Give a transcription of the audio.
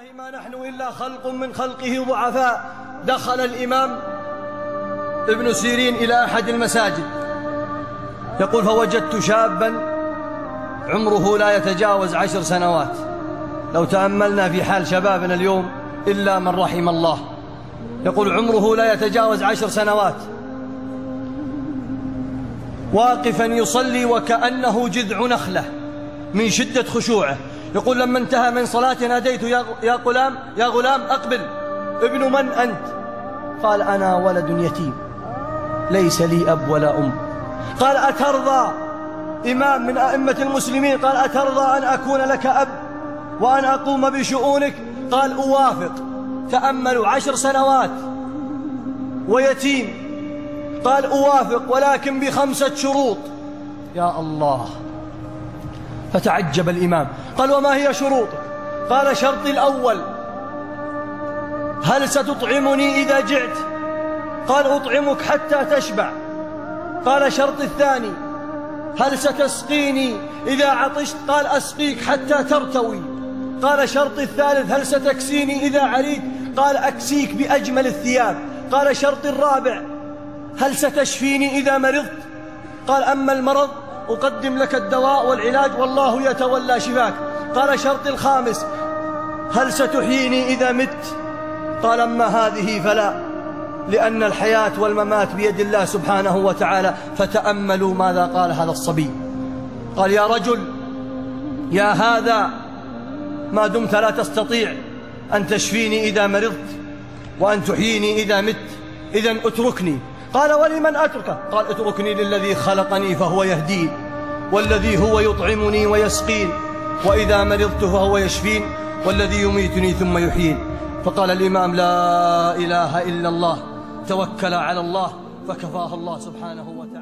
والله ما نحن إلا خلق من خلقه ضعفاء. دخل الإمام ابن سيرين إلى أحد المساجد يقول: فوجدت شابا عمره لا يتجاوز 10 سنوات. لو تأملنا في حال شبابنا اليوم إلا من رحم الله، يقول عمره لا يتجاوز 10 سنوات، واقفا يصلي وكأنه جذع نخلة من شدة خشوعه. يقول: لما انتهى من صلاته ناديت: يا غلام أقبل. ابن من أنت؟ قال: أنا ولد يتيم ليس لي أب ولا أم. قال: أترضى، إمام من أئمة المسلمين، قال: أترضى أن أكون لك أب وأن أقوم بشؤونك؟ قال: أوافق. تأملوا، 10 سنوات ويتيم. قال: أوافق ولكن ب5 شروط. يا الله! فتعجب الإمام، قال: وما هي شروطك؟ قال: شرطي الأول: هل ستطعمني إذا جعت؟ قال: أطعمك حتى تشبع. قال: شرطي الثاني: هل ستسقيني إذا عطشت؟ قال: أسقيك حتى ترتوي. قال: شرطي الثالث: هل ستكسيني إذا عريت؟ قال: أكسيك بأجمل الثياب. قال: شرطي الرابع: هل ستشفيني إذا مرضت؟ قال: أما المرض أقدم لك الدواء والعلاج والله يتولى شفاك. قال: شرطي الخامس: هل ستحييني إذا مت؟ قال: أما هذه فلا، لأن الحياة والممات بيد الله سبحانه وتعالى. فتأملوا ماذا قال هذا الصبي. قال: يا رجل، يا هذا، ما دمت لا تستطيع أن تشفيني إذا مرضت وأن تحييني إذا مت، إذن أتركني. قال: ولمن أتركه؟ قال: اتركني للذي خلقني فهو يهدين، والذي هو يطعمني ويسقين، وإذا مرضت فهو يشفين، والذي يميتني ثم يحيين. فقال الإمام: لا إله إلا الله. توكل على الله فكفاه الله سبحانه وتعالى.